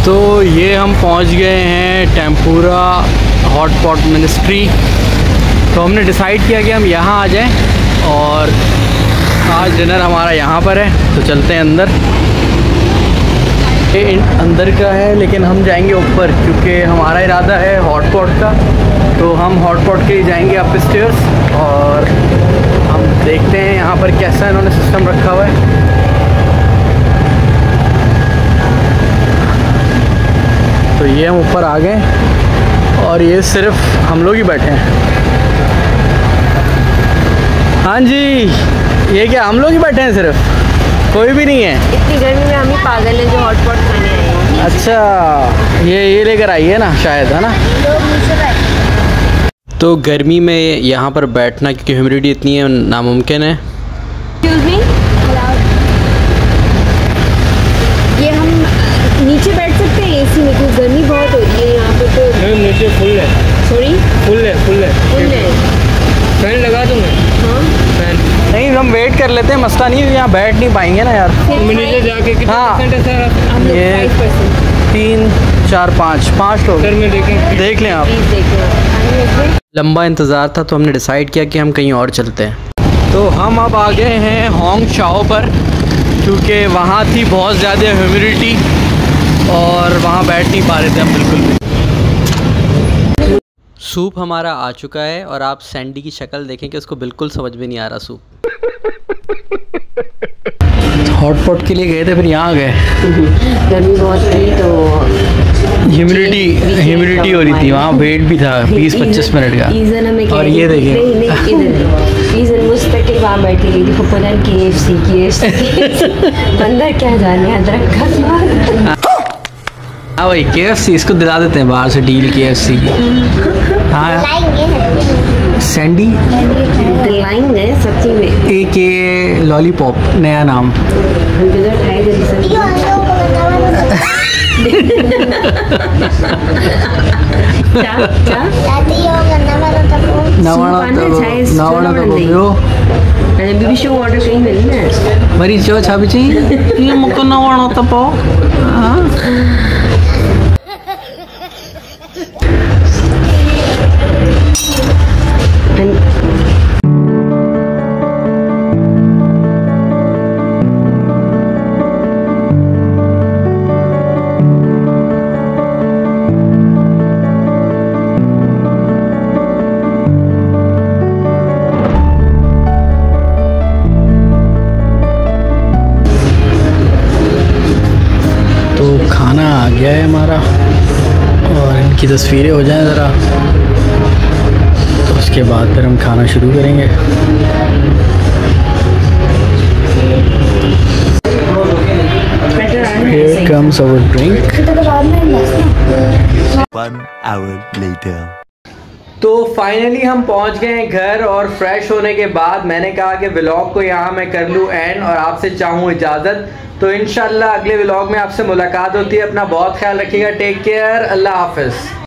तो ये हम पहुंच गए हैं टेम्पुरा हॉट पॉट मिनिस्ट्री। तो हमने डिसाइड किया कि हम यहाँ आ जाएं और आज डिनर हमारा यहाँ पर है। तो चलते हैं अंदर। ये अंदर का है लेकिन हम जाएंगे ऊपर क्योंकि हमारा इरादा है हॉट पॉट का। तो हम हॉट पॉट के लिए जाएंगे अप स्टेयर्स और हम देखते हैं यहाँ पर कैसा इन्होंने सिस्टम रखा हुआ है। तो ये हम ऊपर आ गए और ये सिर्फ हम लोग ही बैठे हैं। हाँ जी, ये क्या हम लोग ही बैठे हैं सिर्फ, कोई भी नहीं है? इतनी गर्मी में हम ही पागल हैं जो हॉट पॉट खाने आए हैं। अच्छा, ये लेकर आई है ना शायद, है ना? तो गर्मी में यहाँ पर बैठना क्योंकि ह्यूमिडिटी इतनी है नामुमकिन है। ये हम नीचे बैठ सकते हैं एसी में क्योंकि गर्मी बहुत हो रही है यहाँ पे। तो नीचे फुल है। सॉरी, फुल है। फैन लगा दूँ मैं? हाँ फैन नहीं, हम वेट कर लेते हैं, मसला नहीं है, यहाँ बैठ नहीं पाएंगे ना यार। नीचे जाके कितना हाँ, परसेंट है सर? हम लोग ये 5%। 3 4 5 लोग। सर में देखें, देख लें आप। प्लीज़ देखो। लंबा इंतज़ार था तो हमने डिसाइड किया कि हम कहीं और चलते हैं। तो हम अब आ गए हैं होंग चाओ पर क्योंकि वहाँ थी बहुत ज़्यादा ह्यूमिडिटी और वहाँ बैठ नहीं पा रहे थे हम बिल्कुल भी। सूप हमारा आ चुका है और आप सैंडी की शक्ल देखें कि उसको बिल्कुल समझ में नहीं आ रहा सूप। हॉट पॉट के लिए गए थे फिर यहाँ आ गए। गर्मी बहुत थी तो ह्यूमिडिटी हो रही थी, वहाँ वेट भी था 20-25 मिनट का। और ये देखिए रीज़न मुस्तकिल वहाँ बैठी रही थी, पता नहीं KFC बंदा क्या जाने अदरक का। हाँ भाई, KFC इसको दिला देते हैं बाहर से डील KFC की। हाँ सैंडी दिलाएंगे सच्ची में। AK लॉलीपॉप नया नाम। मरी जो छा भी चाहिए ये मुको नवाणो तपो। खाना आ गया है हमारा और इनकी तस्वीरें हो जाएं ज़रा, तो उसके बाद फिर हम खाना शुरू करेंगे। Here comes our drink. 1 hour later. तो फाइनली हम पहुंच गए हैं घर और फ्रेश होने के बाद मैंने कहा कि व्लॉग को यहाँ मैं कर लूँ एंड और आपसे चाहूँ इजाज़त। तो इंशाल्लाह अगले व्लॉग में आपसे मुलाकात होती है। अपना बहुत ख्याल रखिएगा। Take care. अल्लाह हाफ़िज़।